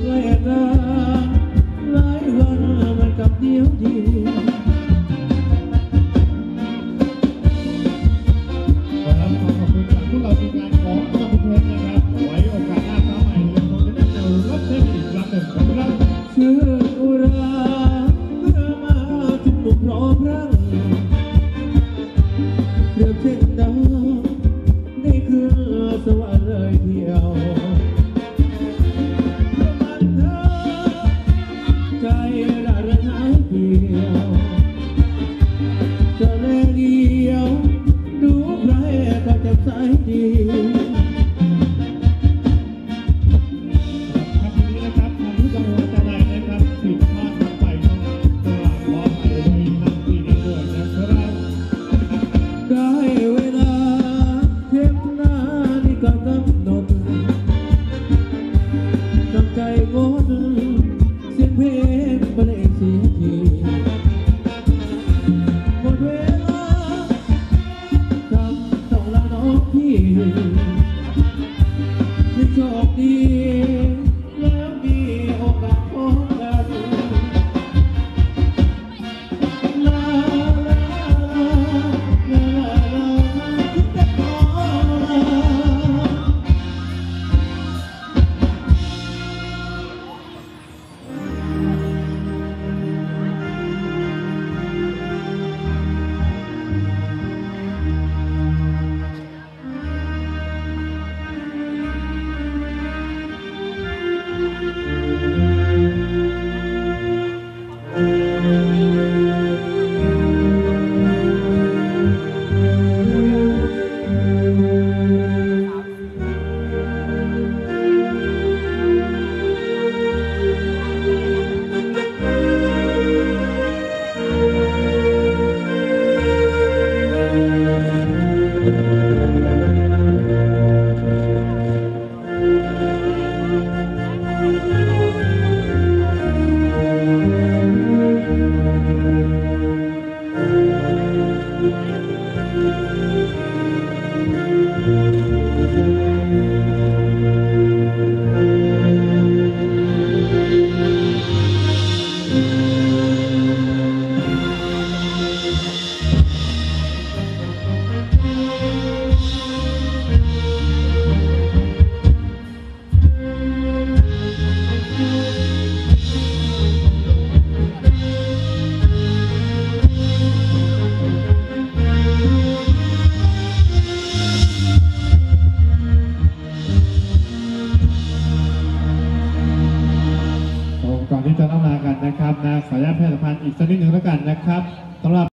ไล่ตามหลายวันมันกับเดียวดีขอบคุณจากพวกเราทีมงานของสมุทรเพชรนะครับไว้โอกาสหน้าฟ้าใหม่ยังคงจะได้เจอรับเชิญอีกครั้งหนึ่งครับชื่ออุราเมื่อมาถึงมุมพร้อมรังเรียบเช่นดาวนี่คือสวรรค์เลยเที่ยวมันเธอใจละระหายเดียวจะเล่เดียวดูใครก็จะใส่ดีโชคดีแล้วมีโอกาสพบกันลาลาลาลาลาคิดแต่ขอลา